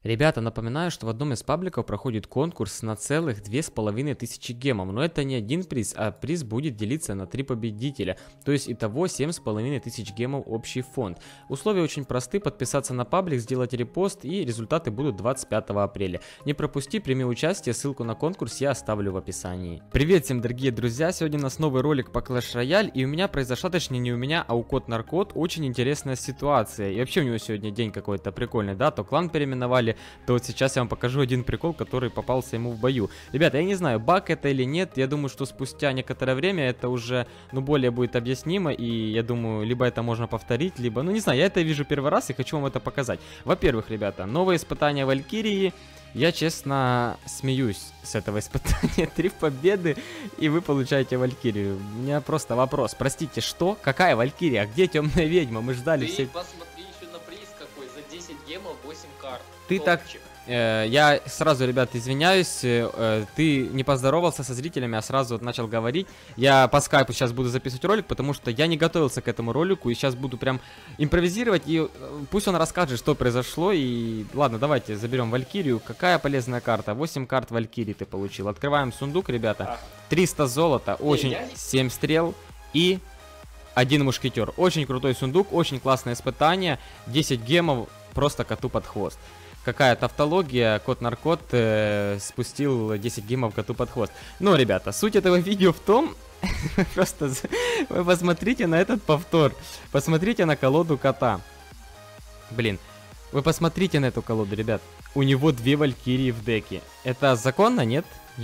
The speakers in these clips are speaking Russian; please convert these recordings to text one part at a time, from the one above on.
Ребята, напоминаю, что в одном из пабликов проходит конкурс на целых 2500 гемов, но это не один приз, а приз будет делиться на 3 победителя, то есть итого 7500 гемов общий фонд. Условия очень просты: подписаться на паблик, сделать репост, и результаты будут 25 апреля. Не пропусти, прими участие, ссылку на конкурс я оставлю в описании. Привет всем, дорогие друзья, сегодня у нас новый ролик по Clash Royale, и у меня произошла, точнее не у меня, а у Кот Наркот очень интересная ситуация. И вообще у него сегодня день какой-то прикольный, да, то клан переименовали, то вот сейчас я вам покажу один прикол, который попался ему в бою. Ребята, я не знаю, баг это или нет, я думаю, что спустя некоторое время это уже, более будет объяснимо, и я думаю, либо это можно повторить, либо, не знаю, я это вижу первый раз и хочу вам это показать. Во-первых, ребята, новое испытание Валькирии. Я, честно, смеюсь с этого испытания. 3 победы, и вы получаете Валькирию. У меня просто вопрос. Простите, что? Какая Валькирия? Где темная ведьма? Мы ждали все... Посмотри еще на приз какой. За 10 гемов 8 карт. Ты Топчик. так... Я сразу, ребят, извиняюсь, ты не поздоровался со зрителями, а сразу начал говорить. Я по скайпу сейчас буду записывать ролик, потому что я не готовился к этому ролику, и сейчас буду прям импровизировать, и пусть он расскажет, что произошло. И ладно, давайте заберем Валькирию. Какая полезная карта? 8 карт Валькирии ты получил. Открываем сундук, ребята. 300 золота, очень 7 стрел и 1 мушкетер. Очень крутой сундук, очень классное испытание. 10 гемов, просто коту под хвост. Какая тавтология, Кот Наркот спустил 10 гемов коту под хвост. Но, ребята, суть этого видео в том, просто вы посмотрите на этот повтор, посмотрите на колоду кота. Блин, вы посмотрите на эту колоду, ребят. У него 2 Валькирии в деке. Это законно, нет?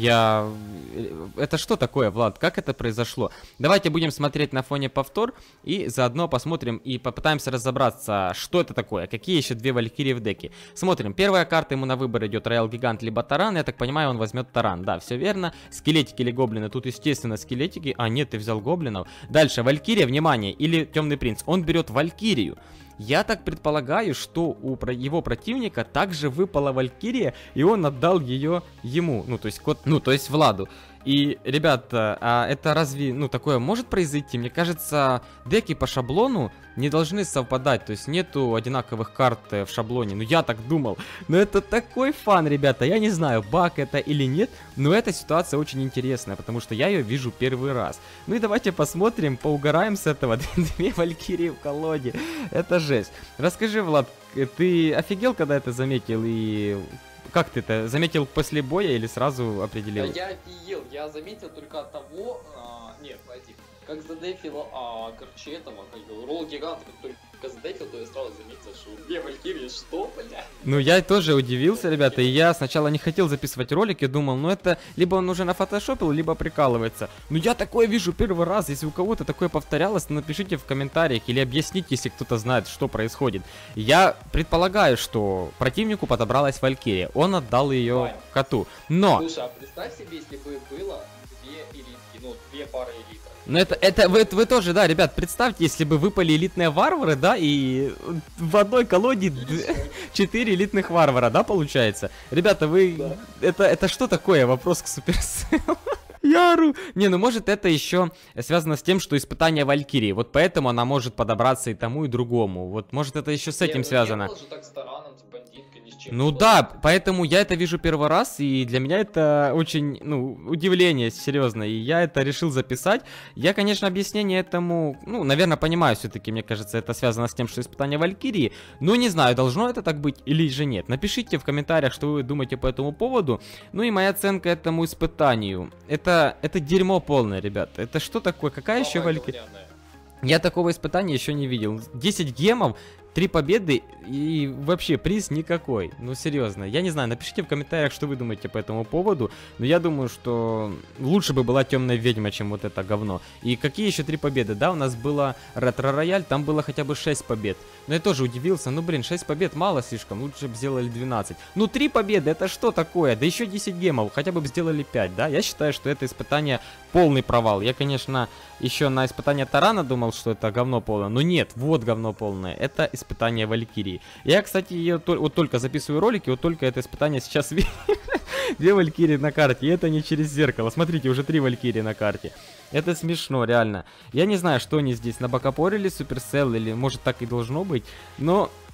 Это что такое, Влад? Как это произошло? Давайте будем смотреть на фоне повтор и заодно посмотрим и попытаемся разобраться, что это такое, какие еще 2 Валькирии в деке. Смотрим, первая карта, ему на выбор идет Роял Гигант либо Таран. Я так понимаю, он возьмет Таран. Да, все верно. Скелетики или гоблины? Тут, естественно, скелетики. А, нет, ты взял гоблинов. Дальше, Валькирия, внимание, или Темный принц. Он берет Валькирию. Я так предполагаю, что у его противника также выпала Валькирия, и он отдал ее ему, то есть Владу. И, ребята, а это разве, такое может произойти? Мне кажется, деки по шаблону не должны совпадать, то есть нету одинаковых карт в шаблоне, я так думал. Но это такой фан, ребята, я не знаю, баг это или нет, но эта ситуация очень интересная, потому что я ее вижу первый раз. Ну и давайте посмотрим, поугараем с этого. 2 Валькирии в колоде, это жесть. Расскажи, Влад, ты офигел, когда это заметил, и... Как ты это заметил после боя или сразу определил? Да, я офигел, я заметил только от того, нет, пойди, как задефил, короче, этого, Ролл Гиганта, как только задефил, то я сразу заметил, что 2 Валькирии, что, бля? Я тоже удивился, ребята, и я сначала не хотел записывать ролик, я думал, это либо он уже нафотошопил, либо прикалывается. Но я такое вижу первый раз, если у кого-то такое повторялось, то напишите в комментариях или объясните, если кто-то знает, что происходит. Я предполагаю, что противнику подобралась Валькирия, он отдал ее коту, но... Слушай, а представь себе, если бы было 2 элитки, 2 пары элиток. Вы тоже, да, ребят, представьте, если бы выпали элитные варвары, да, и в одной колоде 4 элитных варвара, да, получается? Ребята, вы... Да. Это что такое? Вопрос к Суперселлу. Яру! Может это еще связано с тем, что испытание Валькирии, вот поэтому она может подобраться и тому, и другому. Вот может это еще с этим связано. Да, поэтому я это вижу первый раз, и для меня это очень, удивление, серьезно, и я это решил записать. Я, конечно, объяснение этому, наверное, понимаю все-таки, мне кажется, это связано с тем, что испытание Валькирии, но не знаю, должно это так быть или же нет. Напишите в комментариях, что вы думаете по этому поводу, и моя оценка этому испытанию. Это дерьмо полное, ребята, это что такое, какая еще Валькирия? Я такого испытания еще не видел. 10 гемов, 3 победы и вообще приз никакой. Серьезно. Я не знаю, напишите в комментариях, что вы думаете по этому поводу. Но я думаю, что лучше бы была темная ведьма, чем вот это говно. И какие еще 3 победы? Да, у нас было ретро-рояль, там было хотя бы 6 побед. Но я тоже удивился. 6 побед мало слишком, лучше бы сделали 12. 3 победы, это что такое? Да еще 10 гемов, хотя бы сделали 5, да? Я считаю, что это испытание полный провал. Я, конечно, еще на испытание Тарана думал, что это говно полное. Но нет, вот говно полное. Это испытание Валькирии. Я, кстати, вот только записываю ролики, вот только это испытание сейчас вижу. 2 Валькирии на карте, и это не через зеркало. Смотрите, уже 3 Валькирии на карте. Это смешно, реально. Я не знаю, что они здесь набокопорили, Суперселл, или может так и должно быть. Но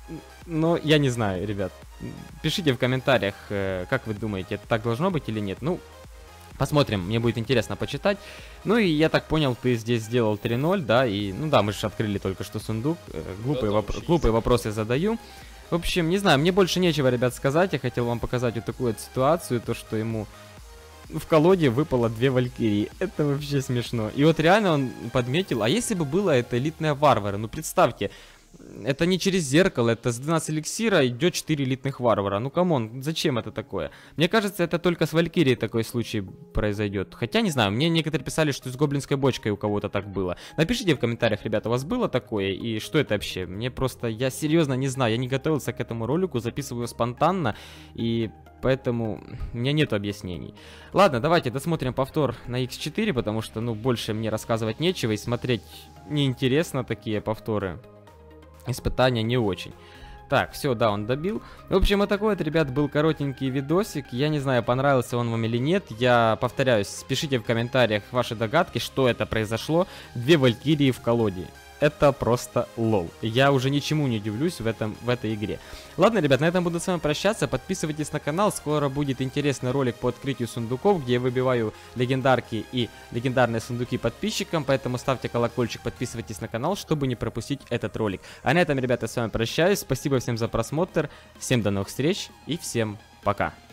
Но я не знаю, ребят. Пишите в комментариях, как вы думаете, это так должно быть или нет. Ну, посмотрим, мне будет интересно почитать. Ну и я так понял, ты здесь сделал 3-0, да, и, ну да, мы же открыли только что сундук. Глупые вопросы задаю. В общем, не знаю, мне больше нечего, ребят, сказать. Я хотел вам показать вот такую вот ситуацию, то, что ему в колоде выпало 2 валькирии. Это вообще смешно. И вот реально он подметил, а если бы было это элитная варвара, ну представьте, это не через зеркало, это с 12 эликсира идет 4 элитных варвара. Ну камон, зачем это такое? Мне кажется, это только с валькирией такой случай произойдет. Хотя, не знаю, мне некоторые писали, что с гоблинской бочкой у кого-то так было. Напишите в комментариях, ребята, у вас было такое? И что это вообще? Мне просто, я серьезно не знаю, я не готовился к этому ролику, записываю спонтанно. И поэтому у меня нет объяснений. Ладно, давайте досмотрим повтор на X4, потому что, ну, больше мне рассказывать нечего. И смотреть неинтересно такие повторы. Испытания не очень. Так, все, да, он добил. В общем, вот такой вот, ребят, был коротенький видосик. Я не знаю, понравился он вам или нет. Я повторяюсь, пишите в комментариях ваши догадки, что это произошло. 2 валькирии в колоде. Это просто лол. Я уже ничему не удивлюсь в этой игре. Ладно, ребят, на этом буду с вами прощаться. Подписывайтесь на канал. Скоро будет интересный ролик по открытию сундуков, где я выбиваю легендарки и легендарные сундуки подписчикам. Поэтому ставьте колокольчик, подписывайтесь на канал, чтобы не пропустить этот ролик. А на этом, ребята, с вами прощаюсь. Спасибо всем за просмотр. Всем до новых встреч и всем пока.